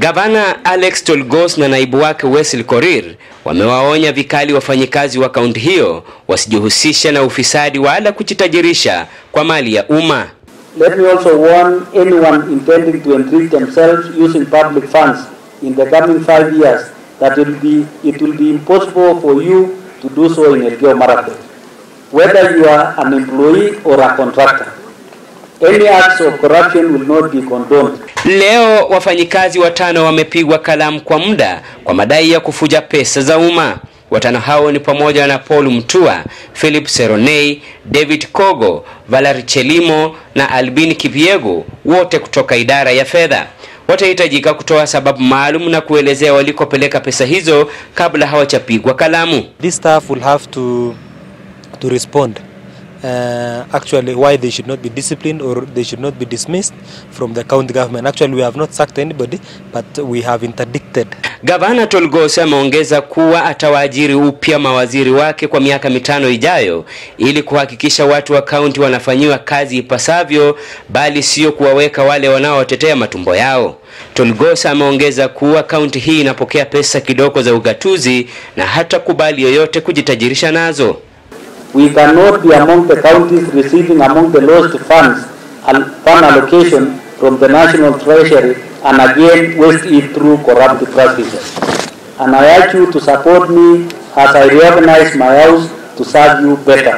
Gavana Alex Tolgos na naibu wake Wesley Korir wamewaonya vikali wafanyikazi wa kaunti hiyo wasijihusishe na ufisadi wala kujitajirisha kwa mali ya umma. Let me also warn anyone intending to enrich themselves using public funds in the coming 5 years that it will be impossible for you to do so in Elgeyo Marakwet, whether you are an employee or a contractor. Any acts of corruption will not be condoned. Leo wafanyikazi watano wamepigwa kalamu kwa muda kwa madai ya kufuja pesa za umma. Watano hao ni pamoja na Paul Mtua, Philip Seronei, David Kogo, Valerie Chelimo na Albin Kipiego, wote kutoka idara ya fedha. Watahitajika kutoa sababu maalum na kuelezea walikopeleka pesa hizo kabla hawajapigwa kalamu. This staff will have to respond. Actually why they should not be disciplined or they should not be dismissed from the county government. Actually we have not sacked anybody, but we have interdicted. Gavana Tolgos ameongeza kuwa atawaajiri upya mawaziri wake kwa miaka 5 ijayo ili kuhakikisha watu wa kaunti wanafanyiwa kazi ipasavyo, bali sio kuwaweka wale wanaotetea matumbo yao. Tolgos ameongeza kuwa kaunti hii inapokea pesa kidogo za ugatuzi na hata kubali yoyote kujitajirisha nazo. We cannot be among the counties receiving among the lowest funds and fund allocation from the National Treasury and again waste it through corrupt practices. And I urge you to support me as I reorganize my house to serve you better.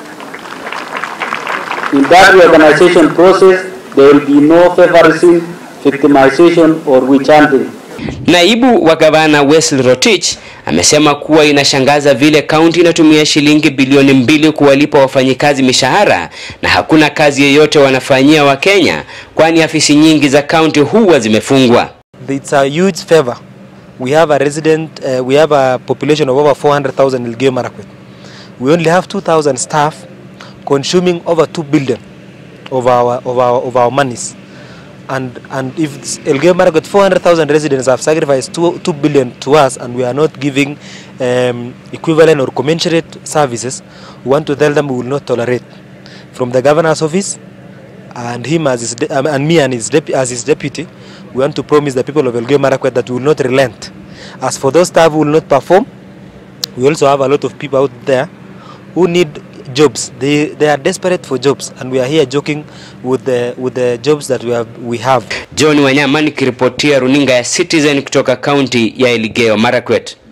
In that reorganization process, there will be no favorism, victimization or witch hunting. Naibu wa Gavana Wesley Rotich amesema kuwa inashangaza vile kaunti inatumia shilingi bilioni 2 kuwalipa wafanyikazi mishahara na hakuna kazi yoyote wanafanyia wa Kenya, kwani afisi nyingi za kaunti huwa zimefungwa. It's a huge favor. We have a population of over 400,000 in Elgeyo Marakwet. We only have 2,000 staff consuming over 2 billion of our monies. And if Elgeyo Marakwet 400,000 residents have sacrificed 2 billion to us and we are not giving equivalent or commensurate services, we want to tell them we will not tolerate. From the governor's office and him as his deputy, we want to promise the people of Elgeyo Marakwet that we will not relent. As for those staff who will not perform, we also have a lot of people out there who need jobs. They are desperate for jobs and we are here joking with the jobs that we have. John Wanyama nikiripotia runinga ya Citizen kutoka kaunti ya Elgeyo Marakwet.